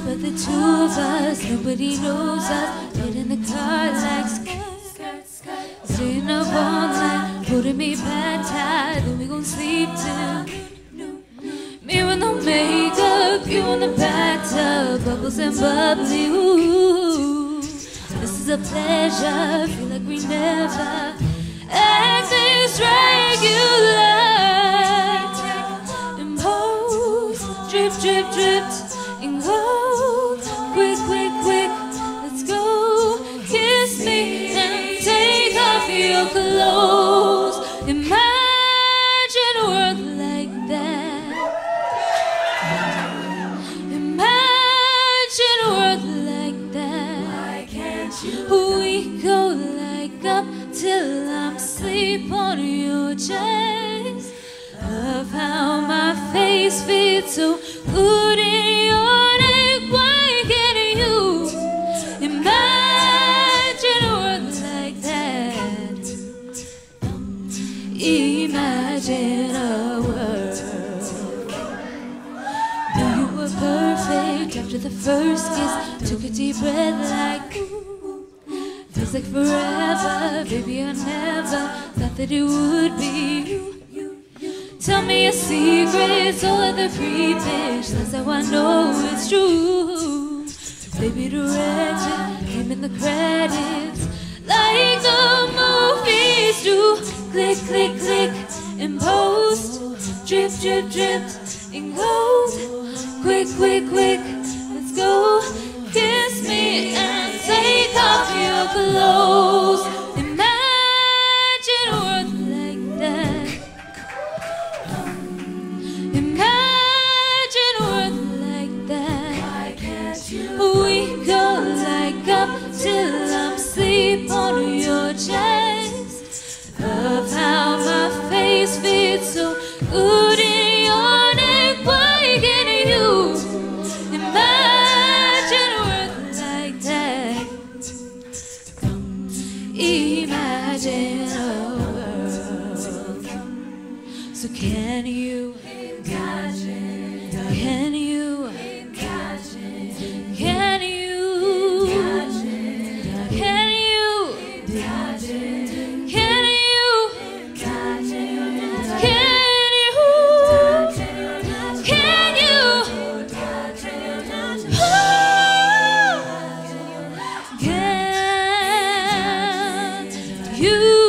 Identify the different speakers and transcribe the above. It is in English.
Speaker 1: but the two of us, nobody knows us. Get in the car like staying up all night, holding me back tight, then we gon' sleep till me with no makeup, you in the bathtub, bubbles and bubbly, ooh. This is a pleasure, feel like we never acted regular. Impose, drip, drip, dripped, and go. Quick, quick, quick, let's go. Kiss me and take off your clothes. Imagine a world like that. Imagine a world like that. Why can't you? We go like up till I'm asleep on your chest. Love how my face fits so good in your neck. Why can't you imagine a world like that? Imagine a world. Knew you were perfect after the first kiss. Took a deep breath like ooh. Feels like forever, baby. I never thought that it would be you. Tell me your secrets, all of the pre-pitch. That's how I know it's true. Baby, directed, came in the credits like the movies do. Click, click, click, in post. Drip, drip, dripped in gold. Quick, quick, quick, let's go. Kiss me and take off your clothes. Imagine a world like that. Imagine a world like that. Why can't you? We go like up till I'm asleep on your chest. Love how my face fits so good in your neck. Why can't you imagine a world like that? Imagine a world. So can you imagine? Can you imagine? Can you imagine? Can you imagine? Can you imagine? Can you? Can you?